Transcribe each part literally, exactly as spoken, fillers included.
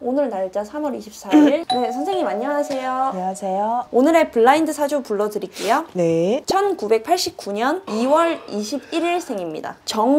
오늘 날짜 삼월 이십사일. 네, 선생님 안녕하세요. 안녕하세요. 오늘의 블라인드 사주 불러드릴게요. 네. 천구백팔십구년 이월 이십일일생입니다.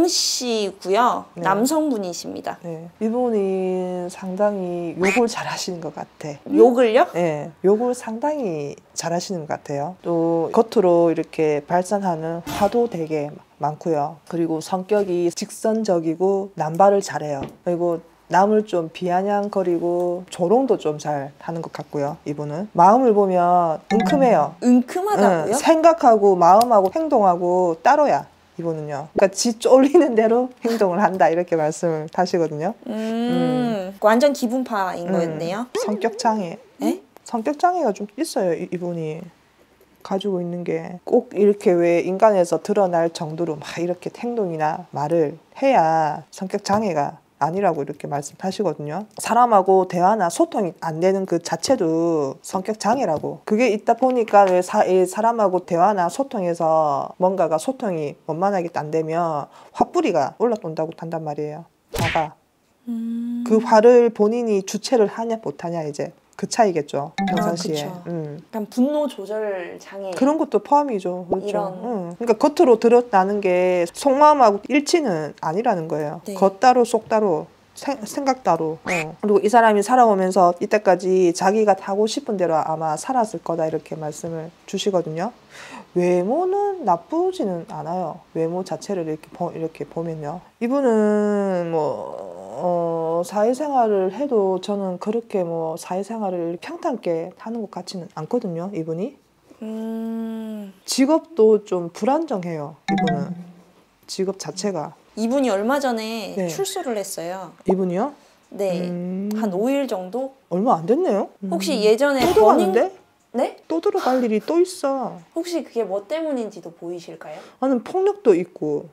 정씨고요. 네. 남성분이십니다. 네. 이분이 상당히 욕을 잘하시는 것 같아. 욕을요? 네. 욕을 상당히 잘하시는 것 같아요. 또 겉으로 이렇게 발산하는 화도 되게 많고요. 그리고 성격이 직선적이고 남발을 잘해요. 그리고 남을 좀 비아냥거리고 조롱도 좀 잘 하는 것 같고요. 이분은 마음을 보면 은큼해요. 은큼하다고요? 응, 생각하고 마음하고 행동하고 따로야. 이분은요. 그러니까 지 쫄리는 대로 행동을 한다 이렇게 말씀을 하시거든요. 음, 음. 완전 기분파인 음, 거였네요. 성격 장애. 에? 성격 장애가 좀 있어요. 이, 이분이 가지고 있는 게 꼭 이렇게 왜 인간에서 드러날 정도로 막 이렇게 행동이나 말을 해야 성격 장애가 아니라고 이렇게 말씀하시거든요. 사람하고 대화나 소통이 안 되는 그 자체도 성격 장애라고. 그게 있다 보니까 왜 사, 사람하고 대화나 소통에서 뭔가가 소통이 원만하게 안 되면 화뿌리가 올라온다고 한단 말이에요. 화가. 음... 그 화를 본인이 주체를 하냐 못하냐 이제 그 차이겠죠. 평상시에. 아, 음. 약간 분노 조절 장애 그런 것도 포함이죠. 그렇죠. 이런. 응. 그러니까 겉으로 드러나는 게 속마음하고 일치는 아니라는 거예요. 네. 겉 따로 속 따로 생, 생각 따로. 어. 그리고 이 사람이 살아오면서 이때까지 자기가 하고 싶은 대로 아마 살았을 거다 이렇게 말씀을 주시거든요. 외모는 나쁘지는 않아요. 외모 자체를 이렇게, 보, 이렇게 보면요. 이분은 뭐 어, 사회생활을 해도 저는 그렇게 뭐 사회생활을 평탄하게 하는 것 같지는 않거든요. 이분이. 음... 직업도 좀 불안정해요. 이분은. 직업 자체가. 이분이 얼마 전에 네. 출소를 했어요. 이분이요? 네. 음... 한 오일 정도? 얼마 안 됐네요. 혹시 예전에 또 들어가는데? 네? 또 들어갈 일이 또 있어. 혹시 그게 뭐 때문인지도 보이실까요? 나는 폭력도 있고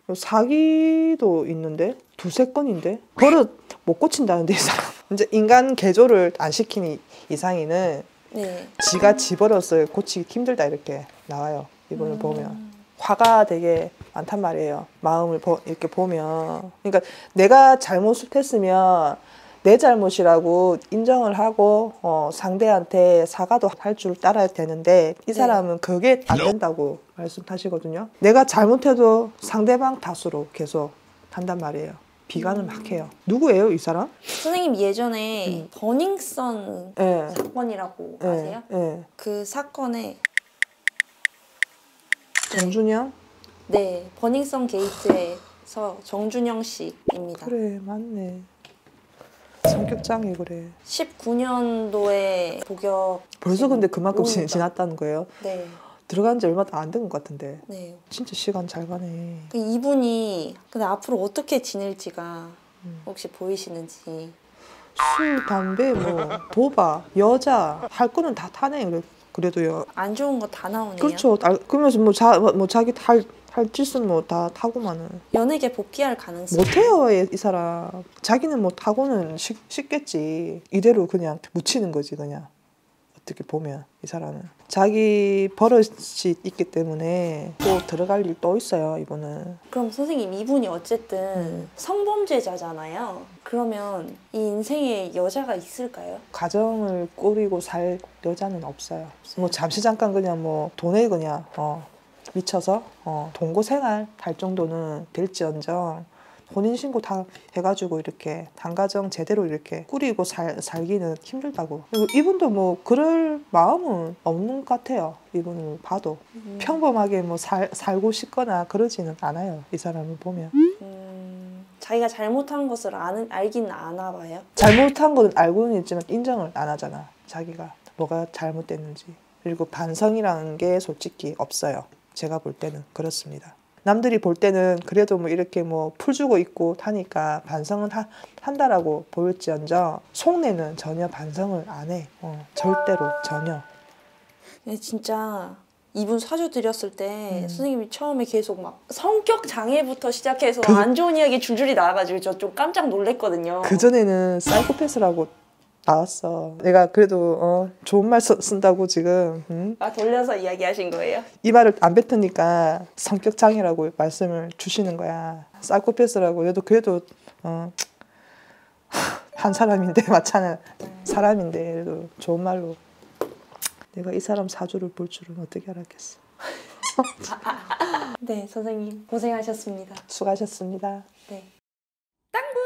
사기도 있는데 두세 건인데 버릇 못 고친다는데 이 사람. 이제 인간 개조를 안 시킨 이상이는 네. 지가 지 버릇을 고치기 힘들다 이렇게 나와요. 이분을 음... 보면. 화가 되게 많단 말이에요. 마음을 보, 이렇게 보면. 그러니까 내가 잘못을 했으면 내 잘못이라고 인정을 하고 어, 상대한테 사과도 할 줄 알아야 되는데 이 사람은 네. 그게 안 된다고 말씀하시거든요. 내가 잘못해도 상대방 탓으로 계속 한단 말이에요. 비관을 음. 막 해요. 누구예요 이 사람? 선생님 예전에 음. 버닝썬 네. 사건이라고 네. 아세요? 네. 그 사건에 정준영? 네. 버닝썬 게이트에서 정준영 씨입니다. 그래 맞네. 성격장애 그래. 십구년도에 복역. 벌써 근데 그만큼 지, 지났다는 거예요? 네. 들어간 지 얼마 안 된 것 같은데. 네. 진짜 시간 잘 가네. 이분이 근데 앞으로 어떻게 지낼지가 음. 혹시 보이시는지. 술, 담배, 뭐 도박, 여자 할 거는 다 타네. 그래, 그래도요. 안 좋은 거 다 나오네요. 그렇죠. 그러면서 뭐, 자, 뭐 자기 할 할 짓은 뭐 다 타고만은 연예계 복귀할 가능성 못해요. 이, 이 사람 자기는 뭐 타고는 쉽, 쉽겠지. 이대로 그냥 묻히는 거지. 그냥 어떻게 보면 이 사람은 자기 버릇이 있기 때문에 또 들어갈 일 또 있어요. 이분은. 그럼 선생님 이분이 어쨌든 음. 성범죄자잖아요. 그러면 이 인생에 여자가 있을까요? 가정을 꾸리고 살 여자는 없어요. 없어요. 뭐 잠시 잠깐 그냥 뭐 돈에 그냥 어 미쳐서 어, 동거생활 할 정도는 될지언정 혼인신고 다 해가지고 이렇게 단가정 제대로 이렇게 꾸리고 살, 살기는 힘들다고. 그리고 이분도 뭐 그럴 마음은 없는 것 같아요. 이분을 봐도 음. 평범하게 뭐 살, 살고 싶거나 그러지는 않아요. 이 사람을 보면. 음, 자기가 잘못한 것을 아는, 알긴 아나 봐요? 잘못한 건 알고는 있지만 인정을 안 하잖아. 자기가 뭐가 잘못됐는지. 그리고 반성이라는 게 솔직히 없어요. 제가 볼 때는 그렇습니다. 남들이 볼 때는 그래도 뭐 이렇게 뭐 풀주고 있고 하니까 반성은 하, 한다라고 보일지언정 속내는 전혀 반성을 안 해. 어, 절대로 전혀. 네, 진짜 이분 사주 드렸을 때 음. 선생님이 처음에 계속 막 성격 장애부터 시작해서 그, 안 좋은 이야기 줄줄이 나와가지고 저 좀 깜짝 놀랐거든요. 그전에는 사이코패스라고 나왔어. 내가 그래도 어, 좋은 말 써, 쓴다고 지금 응? 아 돌려서 이야기하신 거예요? 이 말을 안 뱉으니까 성격 장애라고 말씀을 주시는 거야. 사이코패스라고. 얘도 그래도 어, 한 사람인데 맞잖아. 사람인데 그래도 좋은 말로 내가 이 사람 사주를 볼 줄은 어떻게 알았겠어. 네, 선생님 고생하셨습니다. 수고하셨습니다. 네. 땅구